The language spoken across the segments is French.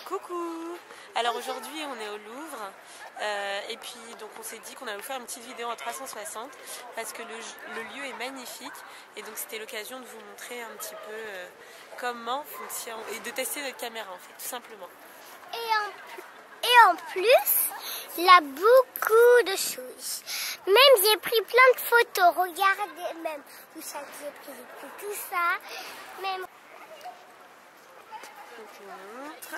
Coucou! Alors aujourd'hui on est au Louvre et puis donc on s'est dit qu'on allait vous faire une petite vidéo en 360 parce que le lieu est magnifique et donc c'était l'occasion de vous montrer un petit peu comment fonctionne et de tester notre caméra en fait, tout simplement. Et en plus, il y a beaucoup de choses. Même j'ai pris plein de photos, regardez même tout ça que j'ai pris tout ça. Même... Donc je vous montre.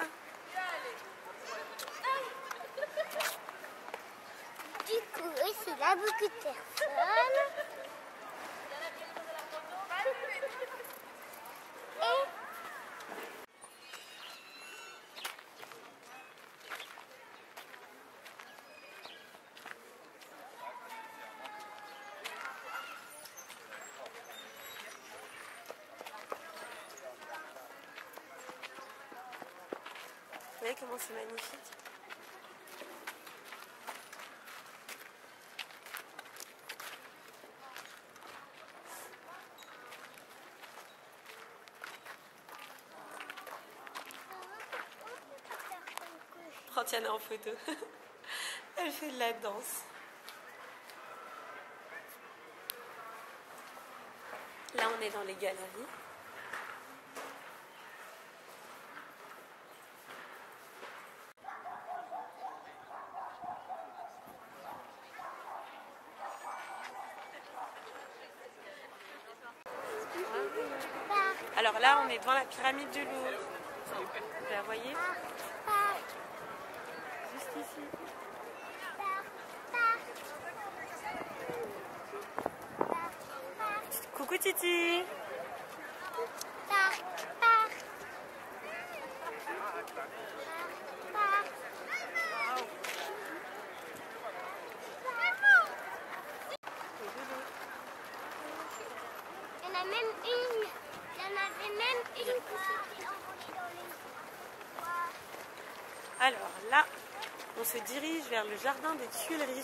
Du coup, ici, il y a beaucoup de personnes. Vous voyez comment c'est magnifique? Prends Tiana en photo. Elle fait de la danse. Là on est dans les galeries. Alors là, on est devant la pyramide du Louvre. Vous la voyez? Juste ici. Coucou Titi. Alors là, on se dirige vers le jardin des Tuileries.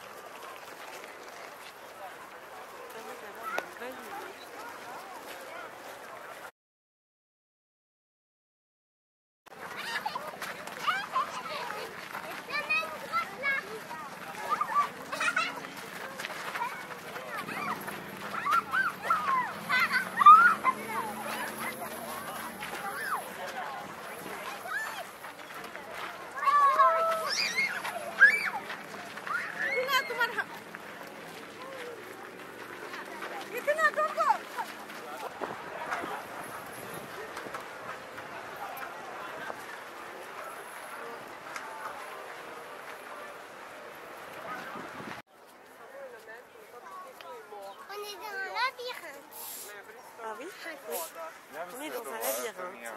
Ah oui? Oui. On est dans un labyrinthe.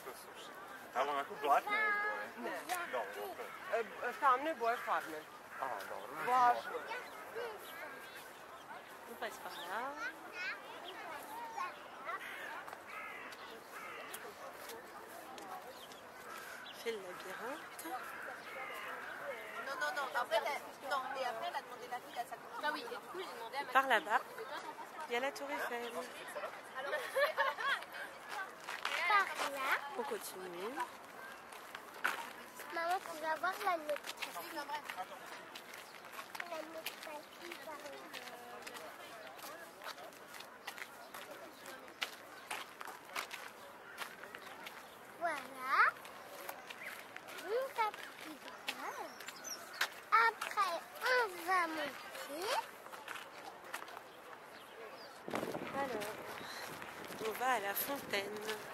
On passe par là. On fait le labyrinthe. Par là-bas, il y a la tour Eiffel. Par là. On continue. Maman, tu vas voir la nostalgie. La nostalgie par là. Voilà. Une tapis droit. Après, on va monter. Alors, on va à la fontaine.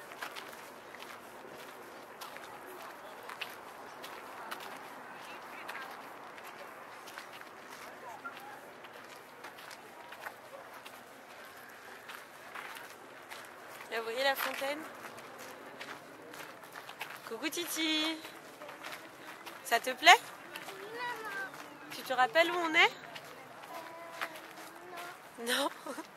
Là, vous voyez la fontaine? Coucou Titi. Ça te plaît? Tu te rappelles où on est? Non.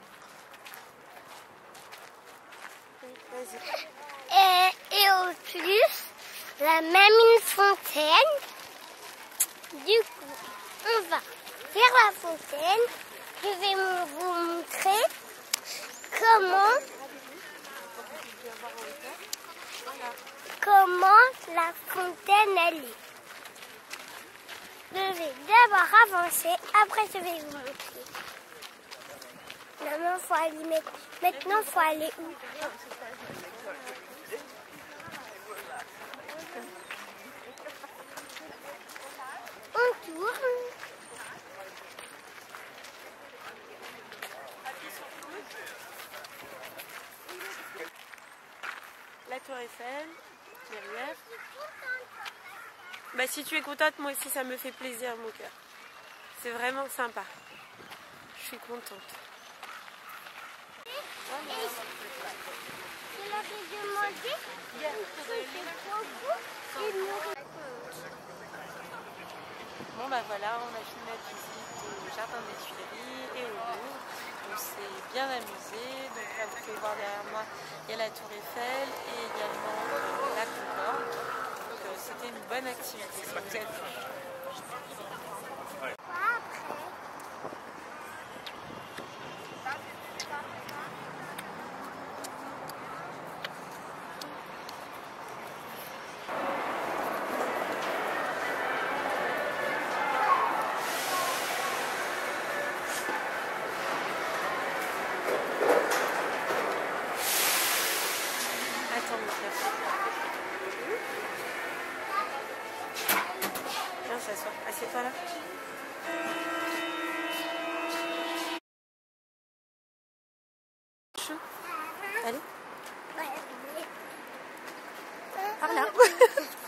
Vas-y. Et au plus, la même une fontaine. Du coup, on va vers la fontaine. Je vais vous montrer comment. Voilà. comment la fontaine elle est. Je vais d'abord avancer, après je vais vous montrer. Maman, faut aller mettre. Maintenant, faut aller où? On tourne. La tour Eiffel, derrière. Bah si tu es contente, moi aussi ça me fait plaisir mon cœur. C'est vraiment sympa. Je suis contente. Je leur ai demandé Bon bah voilà, on a fini notre visite au Jardin des Tuileries et au Louvre. On s'est bien amusé. Donc là vous pouvez voir derrière moi, il y a la tour Eiffel et également la Concorde. Donc c'était une bonne activité, ça vous a plu. Attends, mon frère. Viens s'asseoir. Assieds-toi là. Allez. Par là.